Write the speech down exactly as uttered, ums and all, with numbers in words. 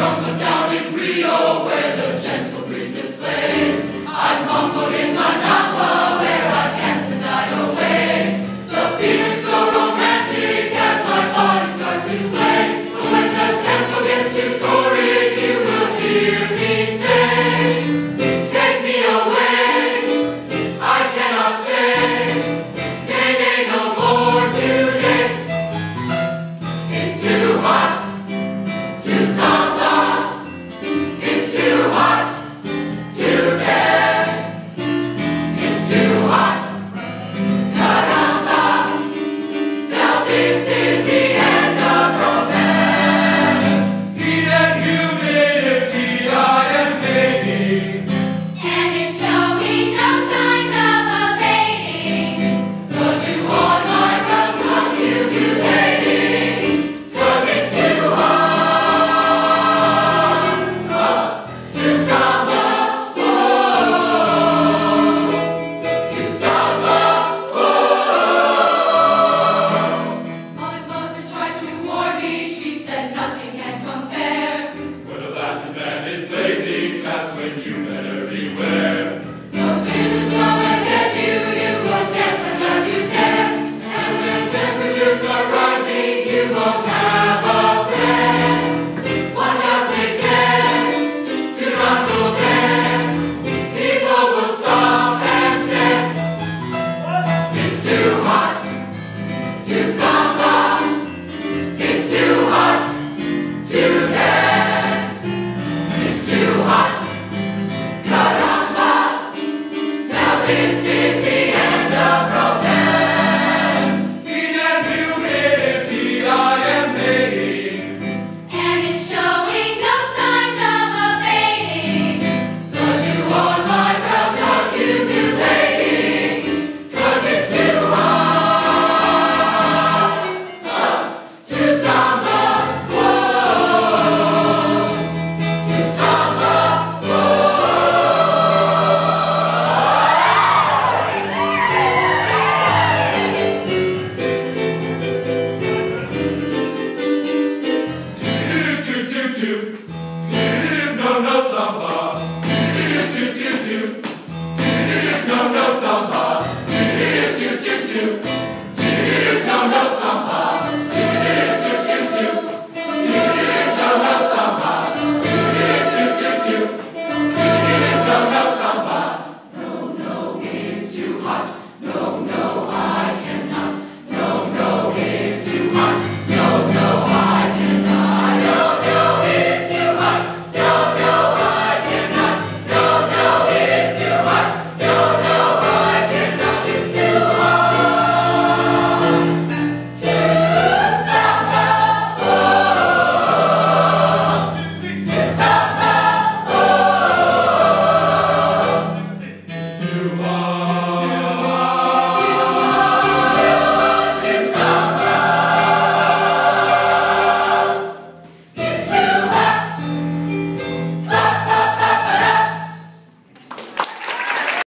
from a town in Rio where the gentle breezes play. I mumbled in Managua where I danced the night away. The feeling's so romantic as my body starts to sway. But when the tempo gets too torrid, you will hear me say, take me away, I cannot say, nay, nay, no more today. It's too hot to samba, it's too hot to dance, it's too hot, caramba, now this is the end of romance. Heat and humidity I am making, And it's showing no signs of abating. but you on my brows accumulating, 'cause it's too hot oh, to samba, oh, to samba, oh. My mother tried to warn me, she said nothing can compare. When a Latin man is blazing, that's when you better beware. The rhythm's gonna get you, you will dance as as you dare. And when temperatures are rising, you won't have a plan. Watch out, take care, do not go there. People will stop and stare. It's too hot to samba, it's too hot to dance, it's too hot, caramba, now this is the end of romance. Heat and humidity I am making, And it's showing no signs of abating. the dew on my brows accumulating, 'cause it's too hot oh, to samba, whoa, to samba, whoa. Do do do do do.